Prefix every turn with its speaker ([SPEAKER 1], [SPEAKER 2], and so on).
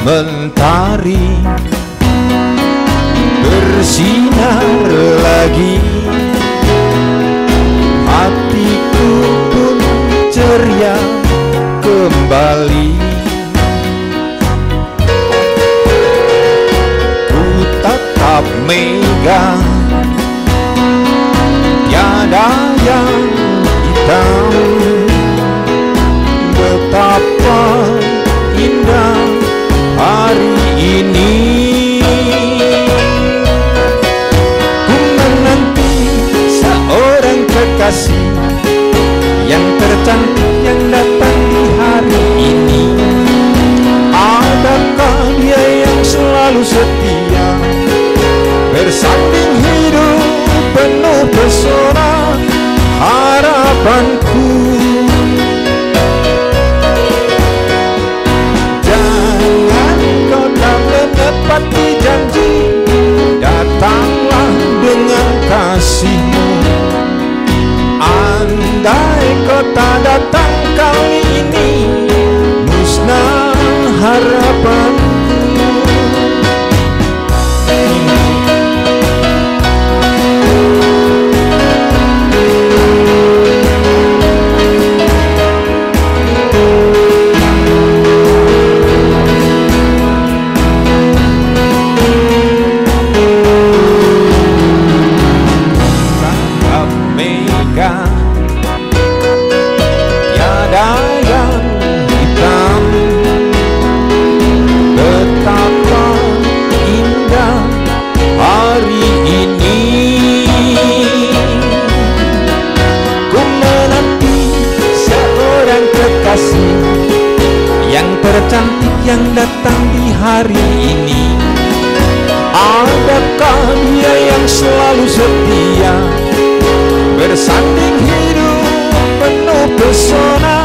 [SPEAKER 1] mentari bersinar lagi, hatiku pun ceria kembali. Ku tatap Mega, tiada yang hitam. Betapa indah hari ini. Ku menanti seorang kekasih yang tercantik yang datang di hari ini. Adakah dia yang selalu setia, bersanding hidup penuh pesona harapanku. Jangan kau tak menepati janji, datanglah dengan kasihmu. Andai kau tak datang kali ini, musnah harapanku. Tiada yang hitam, betapa indah hari ini. Ku menanti seorang kekasih yang tercantik yang datang di hari ini. Adakah dia yang selalu setia, bersanding hidup penuh pesona